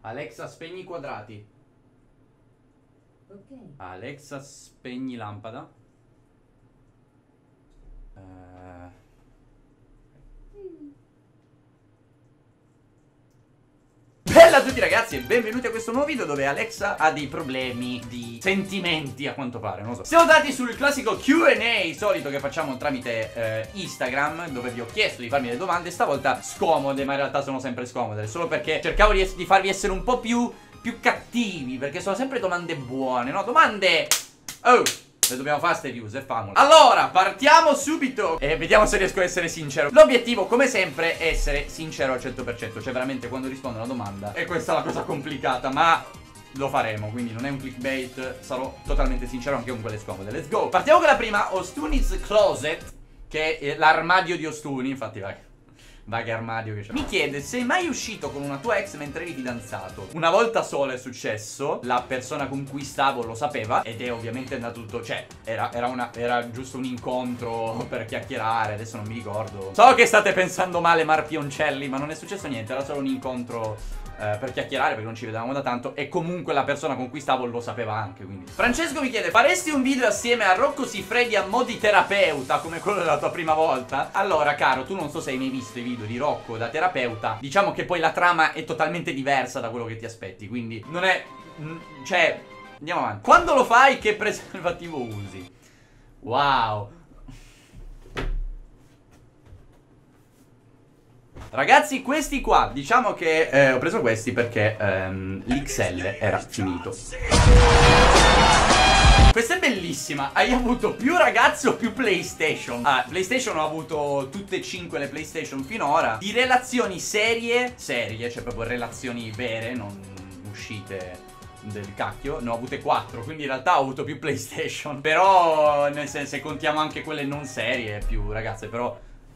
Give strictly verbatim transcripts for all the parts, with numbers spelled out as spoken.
Alexa, spegni i quadrati. Ok. Alexa, spegni lampada. Eh... Bella a tutti ragazzi e benvenuti a questo nuovo video dove Alexa ha dei problemi di sentimenti a quanto pare, non lo so. Siamo andati sul classico Q and A solito che facciamo tramite eh, Instagram, dove vi ho chiesto di farmi le domande, stavolta scomode, ma in realtà sono sempre scomode, solo perché cercavo di, di farvi essere un po' più, più cattivi, perché sono sempre domande buone, no? Domande... Oh! Le dobbiamo fare ste views, è famoso. Allora, partiamo subito e vediamo se riesco a essere sincero. L'obiettivo, come sempre, è essere sincero al cento per cento. Cioè, veramente, quando rispondo a una domanda, e questa è la cosa complicata, ma lo faremo, quindi non è un clickbait. Sarò totalmente sincero anche con quelle scomode. Let's go. Partiamo con la prima, Ostuni's Closet, che è l'armadio di Ostuni. Infatti, vai. Vai che armadio che c'è. Mi chiede: sei mai uscito con una tua ex mentre eri fidanzato? Una volta sola è successo. La persona con cui stavo lo sapeva. Ed è ovviamente andato tutto. Cioè era, era, una, era giusto un incontro per chiacchierare. Adesso non mi ricordo. So che state pensando male, Marpioncelli, ma non è successo niente. Era solo un incontro eh, per chiacchierare, perché non ci vedevamo da tanto. E comunque la persona con cui stavo lo sapeva anche, quindi. Francesco mi chiede: faresti un video assieme a Rocco Siffredi a mo' di terapeuta, come quello della tua prima volta? Allora caro, tu non so se hai mai visto i video di Rocco da terapeuta. Diciamo che poi la trama è totalmente diversa da quello che ti aspetti, quindi non è... Cioè, andiamo avanti. Quando lo fai, che preservativo usi? Wow. Ragazzi, questi qua, diciamo che eh, ho preso questi perché ehm, l'X L era finito. Questa è bellissima. Hai avuto più ragazzi o più PlayStation? Ah, PlayStation ho avuto tutte e cinque le PlayStation finora. Di relazioni serie, serie, cioè proprio relazioni vere, non uscite del cacchio, ne ho avute quattro, quindi in realtà ho avuto più PlayStation. Però, nel senso, se contiamo anche quelle non serie, più ragazze, però...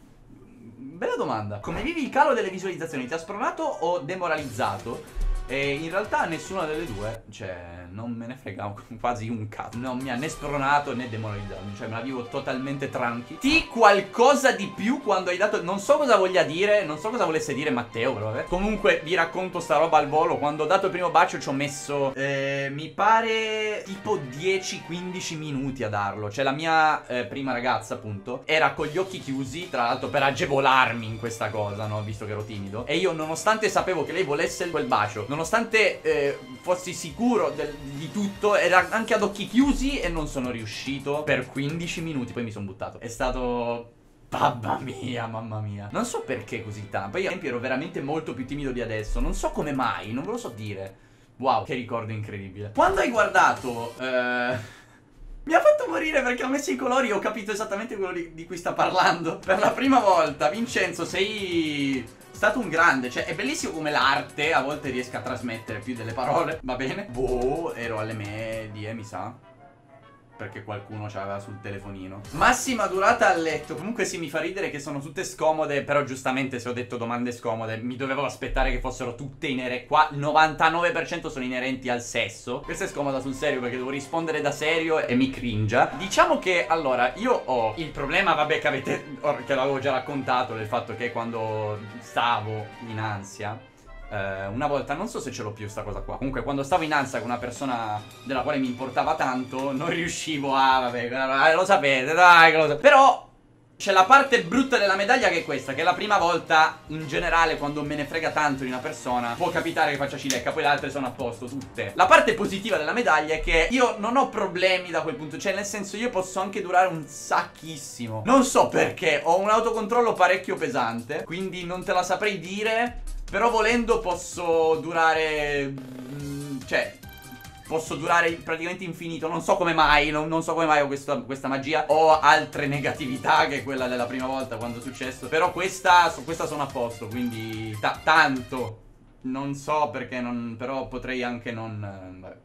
Bella domanda. Come vivi il calo delle visualizzazioni? Ti ha spronato o demoralizzato? E in realtà nessuna delle due. Cioè, non me ne frega quasi un cazzo. Non mi ha né spronato né demoralizzato. Cioè, me la vivo totalmente tranqui. Ti qualcosa di più quando hai dato... Non so cosa voglia dire, non so cosa volesse dire Matteo, però vabbè. Comunque vi racconto sta roba al volo. Quando ho dato il primo bacio ci ho messo eh, mi pare tipo dieci quindici minuti a darlo. Cioè la mia eh, prima ragazza appunto era con gli occhi chiusi, tra l'altro per agevolarmi in questa cosa, no? Visto che ero timido. E io, nonostante sapevo che lei volesse quel bacio, nonostante eh, fossi sicuro del, di tutto, era anche ad occhi chiusi e non sono riuscito per quindici minuti. Poi mi sono buttato. È stato... Mamma mia, mamma mia. Non so perché così tanto. Poi ad esempio ero veramente molto più timido di adesso. Non so come mai, non ve lo so dire. Wow, che ricordo incredibile. Quando hai guardato... Eh... Mi ha fatto morire perché ho messo i colori e ho capito esattamente quello di, di cui sta parlando. Per la prima volta, Vincenzo, sei stato un grande. Cioè, è bellissimo come l'arte a volte riesca a trasmettere più delle parole. Va bene? Boh, ero alle medie, mi sa. Perché qualcuno ce l'aveva sul telefonino. Massima durata a letto. Comunque sì, mi fa ridere che sono tutte scomode. Però giustamente se ho detto domande scomode mi dovevo aspettare che fossero tutte inerenti. Qua il novantanove per cento sono inerenti al sesso. Questa è scomoda sul serio perché devo rispondere da serio e mi cringia. Diciamo che allora io ho il problema, vabbè, che avete, che l'avevo già raccontato, del fatto che quando stavo in ansia Uh, una volta, non so se ce l'ho più sta cosa qua. Comunque quando stavo in ansia con una persona della quale mi importava tanto, non riuscivo a... Vabbè, lo sapete, dai che lo sapete. Però c'è la parte brutta della medaglia che è questa, che è la prima volta in generale quando me ne frega tanto di una persona può capitare che faccia cilecca, poi le altre sono a posto, tutte. La parte positiva della medaglia è che io non ho problemi da quel punto. Cioè nel senso, io posso anche durare un sacchissimo. Non so perché, ho un autocontrollo parecchio pesante, quindi non te la saprei dire. Però volendo posso durare... Mh, cioè... Posso durare praticamente infinito. Non so come mai, non, non so come mai ho questa, questa magia. Ho altre negatività che quella della prima volta quando è successo. Però questa, su questa sono a posto, quindi ta tanto. Non so perché non... Però potrei anche non... Vabbè.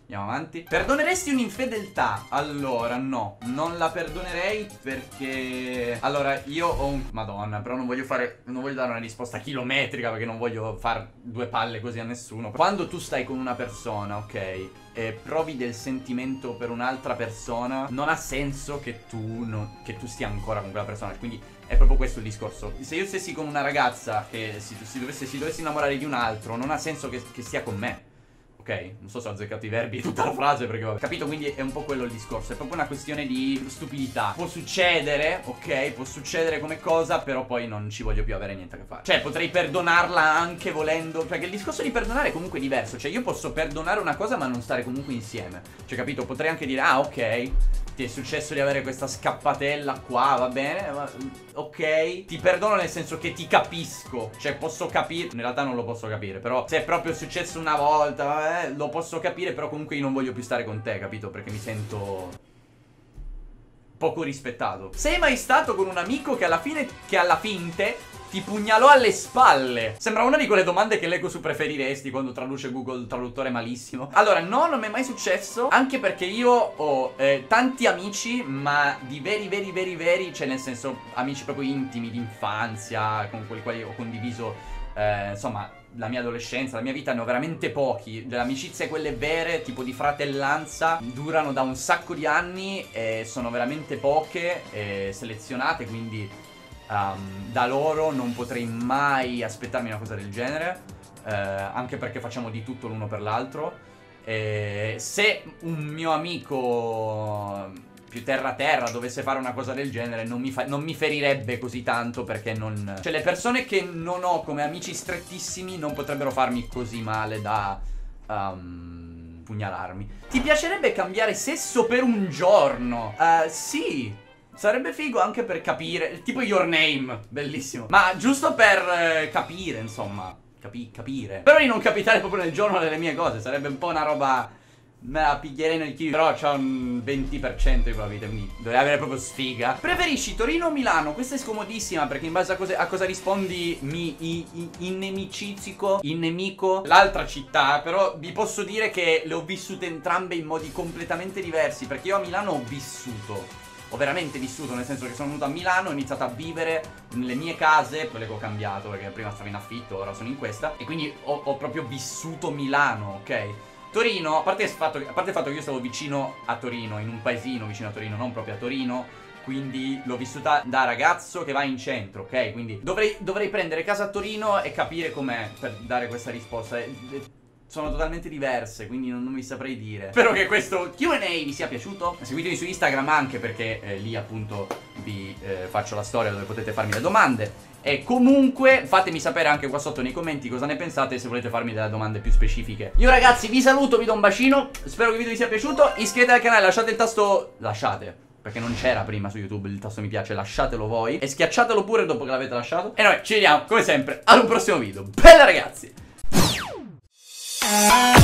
Andiamo avanti. Perdoneresti un'infedeltà? Allora, no, non la perdonerei perché... Allora, io ho un... Madonna, però non voglio fare... Non voglio dare una risposta chilometrica perché non voglio far due palle così a nessuno. Quando tu stai con una persona, ok, e provi del sentimento per un'altra persona, non ha senso che tu, no, che tu stia ancora con quella persona. Quindi è proprio questo il discorso. Se io stessi con una ragazza che si, si, dovesse, si dovesse innamorare di un altro, non ha senso che, che stia con me. Ok, non so se ho azzeccato i verbi tutta la frase perché vabbè. Capito? Quindi è un po' quello il discorso. È proprio una questione di stupidità. Può succedere, ok, può succedere come cosa, però poi non ci voglio più avere niente a che fare. Cioè potrei perdonarla anche volendo. Perché il discorso di perdonare è comunque diverso. Cioè io posso perdonare una cosa ma non stare comunque insieme. Cioè capito? Potrei anche dire, ah ok, ti è successo di avere questa scappatella qua, va bene, ma, ok, ti perdono nel senso che ti capisco. Cioè posso capire, in realtà non lo posso capire, però se è proprio successo una volta, vabbè, lo posso capire. Però comunque io non voglio più stare con te, capito? Perché mi sento poco rispettato. Sei mai stato con un amico che alla fine, che alla finte ti pugnalò alle spalle? Sembra una di quelle domande che leggo su preferiresti quando traduce Google Traduttore malissimo. Allora, no, non mi è mai successo. Anche perché io ho eh, tanti amici, ma di veri, veri, veri, veri, cioè nel senso amici proprio intimi, d'infanzia, con quelli quali ho condiviso, eh, insomma, la mia adolescenza, la mia vita, ne ho veramente pochi. Le amicizie quelle vere, tipo di fratellanza, durano da un sacco di anni e sono veramente poche e selezionate, quindi um, da loro non potrei mai aspettarmi una cosa del genere, eh, anche perché facciamo di tutto l'uno per l'altro. E se un mio amico più terra terra dovesse fare una cosa del genere, non mi, fa non mi ferirebbe così tanto, perché non... Cioè le persone che non ho come amici strettissimi non potrebbero farmi così male da um, pugnalarmi. Ti piacerebbe cambiare sesso per un giorno? Uh, sì, sarebbe figo anche per capire. Tipo Your Name, bellissimo. Ma giusto per eh, capire, insomma. Capi capire. Però di non capitare proprio nel giorno delle mie cose sarebbe un po' una roba... Me la piglierei nel chilo. Però c'ho un venti per cento di probabilità, quindi dovrei avere proprio sfiga. Preferisci Torino o Milano? Questa è scomodissima perché in base a, cose, a cosa rispondi mi i, i, inimicizico, in nemico l'altra città. Però vi posso dire che le ho vissute entrambe in modi completamente diversi, perché io a Milano ho vissuto, ho veramente vissuto, nel senso che sono venuto a Milano, ho iniziato a vivere nelle mie case, quelle che ho cambiato perché prima stavo in affitto, ora sono in questa, e quindi ho, ho proprio vissuto Milano, ok? Torino, a parte, il fatto, a parte il fatto che io stavo vicino a Torino, in un paesino vicino a Torino, non proprio a Torino, quindi l'ho vissuta da ragazzo che va in centro, ok? Quindi dovrei, dovrei prendere casa a Torino e capire com'è per dare questa risposta. Sono totalmente diverse, quindi non, non vi saprei dire. Spero che questo Q and A vi sia piaciuto. Seguitemi su Instagram anche perché eh, lì appunto vi eh, faccio la storia dove potete farmi le domande. E comunque fatemi sapere anche qua sotto nei commenti cosa ne pensate, se volete farmi delle domande più specifiche. Io ragazzi vi saluto, vi do un bacino, spero che il video vi sia piaciuto. Iscrivetevi al canale, lasciate il tasto... Lasciate, perché non c'era prima su YouTube il tasto mi piace, lasciatelo voi. E schiacciatelo pure dopo che l'avete lasciato. E noi ci vediamo come sempre ad un prossimo video. Bella ragazzi!